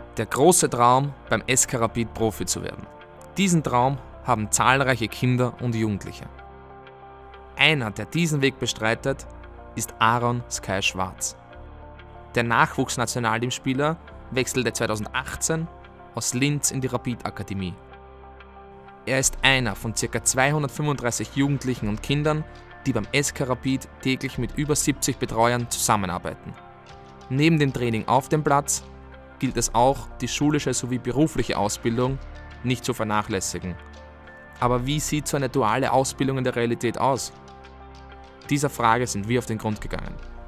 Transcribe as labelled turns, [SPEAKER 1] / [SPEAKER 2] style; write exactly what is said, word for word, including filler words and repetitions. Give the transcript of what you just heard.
[SPEAKER 1] Der große Traum, beim S K Rapid Profi zu werden. Diesen Traum haben zahlreiche Kinder und Jugendliche. Einer, der diesen Weg bestreitet, ist Aaron Sky Schwarz. Der Nachwuchsnationalteamspieler wechselte zweitausendachtzehn aus Linz in die Rapid-Akademie. Er ist einer von ca. zweihundertfünfunddreißig Jugendlichen und Kindern, die beim S K Rapid täglich mit über siebzig Betreuern zusammenarbeiten. Neben dem Training auf dem Platz gilt es auch, die schulische sowie berufliche Ausbildung nicht zu vernachlässigen. Aber wie sieht so eine duale Ausbildung in der Realität aus? Dieser Frage sind wir auf den Grund gegangen.